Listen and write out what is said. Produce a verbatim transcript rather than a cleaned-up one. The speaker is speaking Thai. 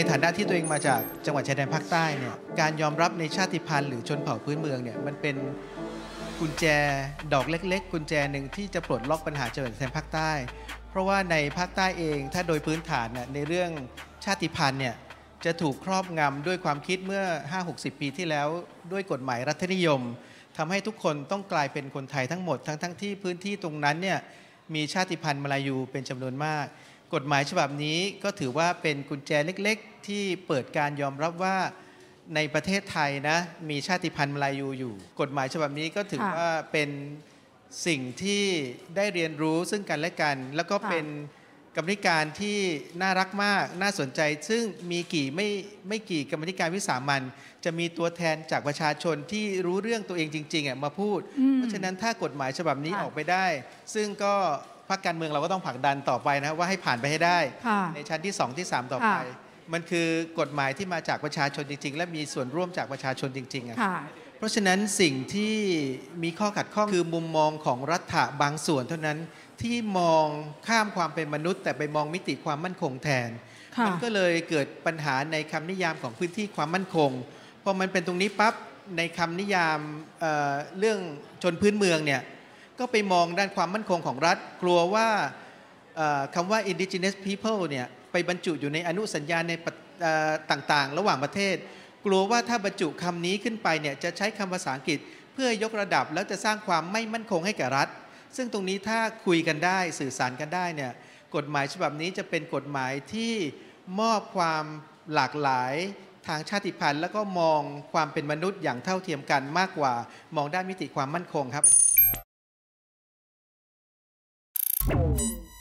ฐานะที่ตัวเองมาจากจังหวัดชายแดนภาคใต้เนี่ยการยอมรับในชาติพันธุ์หรือชนเผ่าพื้นเมืองเนี่ยมันเป็นกุญแจดอกเล็กๆกุญแจหนึ่งที่จะปลดล็อกปัญหาจังหวัดชายแดนภาคใต้เพราะว่าในภาคใต้เองถ้าโดยพื้นฐานเนี่ยในเรื่องชาติพันธุ์เนี่ยจะถูกครอบงำด้วยความคิดเมื่อ ห้าหกสิบ ปีที่แล้วด้วยกฎหมายรัฐนิยมทำให้ทุกคนต้องกลายเป็นคนไทยทั้งหมดทั้งทั้งที่พื้นที่ตรงนั้นเนี่ยมีชาติพันธุ์มลายูเป็นจำนวนมากกฎหมายฉบับนี้ก็ถือว่าเป็นกุญแจเล็กๆที่เปิดการยอมรับว่าในประเทศไทยนะมีชาติพันธุ์มลายูอยู่กฎหมายฉบับนี้ก็ถือว่าเป็นสิ่งที่ได้เรียนรู้ซึ่งกันและกันแล้วก็เป็นกรรมธิการที่น่ารักมากน่าสนใจซึ่งมีกี่ไม่ไม่กี่กรรมธิการวิสามัญจะมีตัวแทนจากประชาชนที่รู้เรื่องตัวเองจริงๆมาพูดเพราะฉะนั้นถ้ากฎหมายฉบับนี้ออกไปได้ซึ่งก็พรรคการเมืองเราก็ต้องผลักดันต่อไปนะว่าให้ผ่านไปให้ได้ในชั้นที่สองที่สามต่อไปมันคือกฎหมายที่มาจากประชาชนจริงๆและมีส่วนร่วมจากประชาชนจริงๆเพราะฉะนั้นสิ่งที่มีข้อขัดข้องคือมุมมองของรัฐบางส่วนเท่านั้นที่มองข้ามความเป็นมนุษย์แต่ไปมองมิติความมั่นคงแทนมันก็เลยเกิดปัญหาในคำนิยามของพื้นที่ความมั่นคงพอมันเป็นตรงนี้ปั๊บในคำนิยาม เอ่อ เรื่องชนพื้นเมืองเนี่ยก็ไปมองด้านความมั่นคงของรัฐกลัวว่าคำว่า indigenous people เนี่ยไปบรรจุอยู่ในอนุสัญญาในต่างๆระหว่างประเทศกลัวว่าถ้าบรรจุคำนี้ขึ้นไปเนี่ยจะใช้คำภาษาอังกฤษเพื่อยกระดับแล้วจะสร้างความไม่มั่นคงให้แก่รัฐซึ่งตรงนี้ถ้าคุยกันได้สื่อสารกันได้เนี่ยกฎหมายฉบับนี้จะเป็นกฎหมายที่มอบความหลากหลายทางชาติพันธุ์แล้วก็มองความเป็นมนุษย์อย่างเท่าเทียมกันมากกว่ามองด้านมิติความมั่นคงครับ